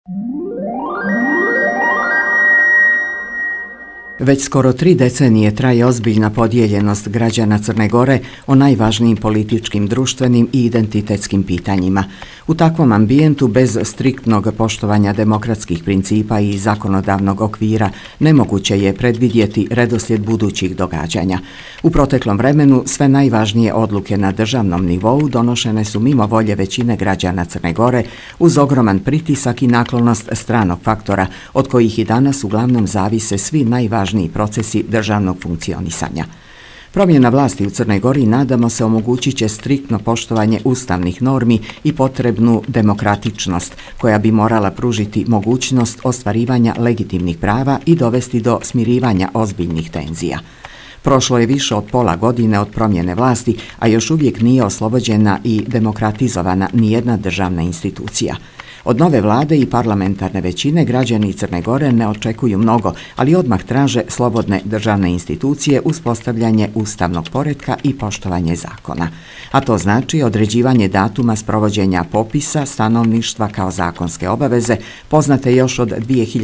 Već skoro 3 decenije traje ozbiljna podijeljenost građana Crne Gore o najvažnijim političkim, društvenim i identitetskim pitanjima. U takvom ambijentu, bez striktnog poštovanja demokratskih principa i zakonodavnog okvira, nemoguće je predvidjeti redoslijed budućih događanja. U proteklom vremenu sve najvažnije odluke na državnom nivou donošene su mimo volje većine građana Crne Gore, uz ogroman pritisak i naklonost stranog faktora, od kojih i danas uglavnom zavise svi najvažniji procesi državnog funkcionisanja. Promjena vlasti u Crnoj Gori, nadamo se, omogućit će striktno poštovanje ustavnih normi i potrebnu demokratičnost, koja bi morala pružiti mogućnost ostvarivanja legitimnih prava i dovesti do smirivanja ozbiljnih tenzija. Prošlo je više od pola godine od promjene vlasti, a još uvijek nije oslobođena i demokratizovana nijedna državna institucija. Od nove vlade i parlamentarne većine građani Crne Gore ne očekuju mnogo, ali odmah traže slobodne državne institucije, uspostavljanje ustavnog poretka i poštovanje zakona. A to znači određivanje datuma sprovođenja popisa stanovništva kao zakonske obaveze, poznate još od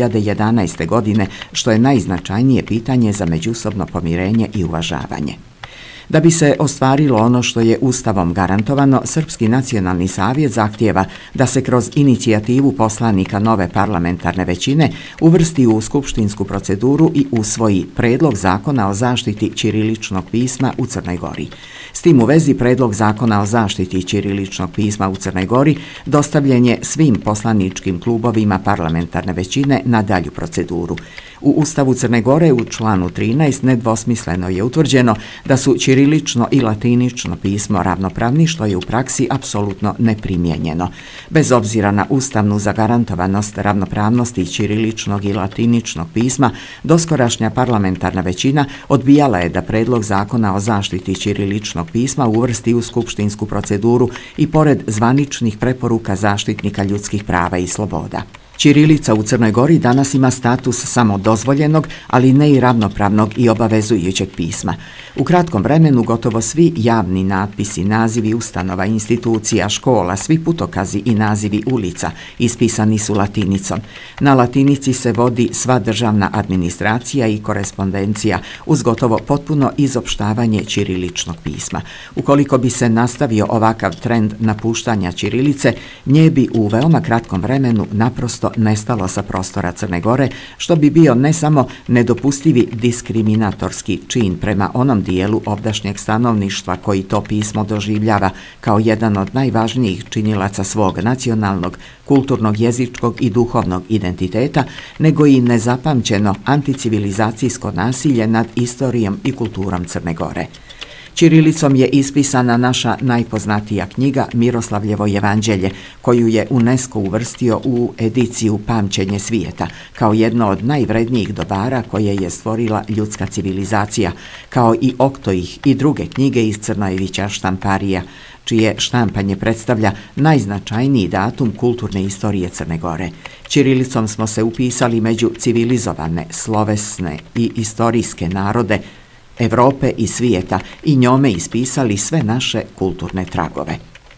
2011. godine, što je najznačajnije pitanje za međusobno pomirenje i uvažavanje. Da bi se ostvarilo ono što je Ustavom garantovano, Srpski nacionalni savjet zahtijeva da se kroz inicijativu poslanika nove parlamentarne većine uvrsti u skupštinsku proceduru i usvoji Predlog zakona o zaštiti ćiriličnog pisma u Crnoj Gori. S tim u vezi Predlog zakona o zaštiti ćiriličnog pisma u Crnoj Gori dostavljen je svim poslaničkim klubovima parlamentarne većine na dalju proceduru. U Ustavu Crne Gore u članu 13 nedvosmisleno je utvrđeno da su ćirilično i latinično pismo ravnopravni, što je u praksi apsolutno neprimjenjeno. Bez obzira na ustavnu zagarantovanost ravnopravnosti ćiriličnog i latiničnog pisma, doskorašnja parlamentarna većina odbijala je da Predlog zakona o zaštiti ćiriličnog pisma uvrsti u skupštinsku proceduru i pored zvaničnih preporuka zaštitnika ljudskih prava i sloboda. Ćirilica u Crnoj Gori danas ima status samo dozvoljenog, ali ne i ravnopravnog i obavezujućeg pisma. U kratkom vremenu gotovo svi javni natpisi, nazivi ustanova, institucija, škola, svi putokazi i nazivi ulica ispisani su latinicom. Na latinici se vodi sva državna administracija i korespondencija uz gotovo potpuno izopštavanje ćiriličnog pisma. Ukoliko bi se nastavio ovakav trend napuštanja ćirilice, nje bi u veoma kratkom vremenu naprosto nestalo sa prostora Crne Gore, što bi bio ne samo nedopustivi diskriminatorski čin prema onom dijelu ovdašnjeg stanovništva koji to pismo doživljava kao jedan od najvažnijih činilaca svog nacionalnog, kulturnog, jezičkog i duhovnog identiteta, nego i nezapamćeno anticivilizacijsko nasilje nad istorijom i kulturom Crne Gore. Ćirilicom je ispisana naša najpoznatija knjiga Miroslavljevo jevanđelje, koju je UNESCO uvrstio u ediciju Pamćenje svijeta, kao jedno od najvrednijih dobara koje je stvorila ljudska civilizacija, kao i Oktoih i druge knjige iz Crnojevića štamparija, čije štampanje predstavlja najznačajniji datum kulturne istorije Crne Gore. Ćirilicom smo se upisali među civilizovane, slovesne i istorijske narode Evrope i svijeta i njome ispisali sve naše kulturne tragove.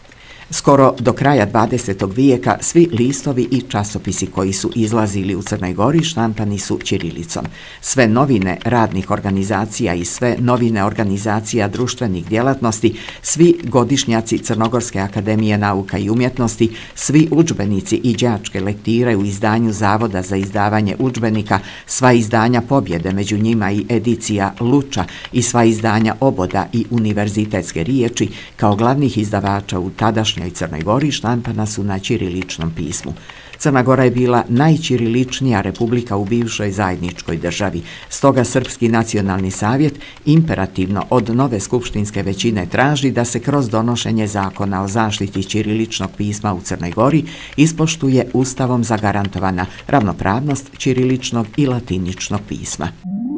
Skoro do kraja 20. vijeka svi listovi i časopisi koji su izlazili u Crnoj Gori štampani su ćirilicom. Sve novine radnih organizacija i sve novine organizacija društvenih djelatnosti, svi godišnjaci Crnogorske akademije nauka i umjetnosti, svi udžbenici i đačke lektire u izdanju Zavoda za izdavanje udžbenika, sva izdanja Pobjede, među njima i edicija Luča i sva izdanja Oboda i univerzitetske riječi, kao glavnih izdavača u tadašnjoj Crnoj Gori štampana su na ćiriličnom pismu. Crna Gora je bila najćiriličnija republika u bivšoj zajedničkoj državi, stoga Srpski nacionalni savjet imperativno od nove skupštinske većine traži da se kroz donošenje zakona o zaštiti ćiriličnog pisma u Crnoj Gori ispoštuje Ustavom zagarantovana ravnopravnost ćiriličnog i latiničnog pisma.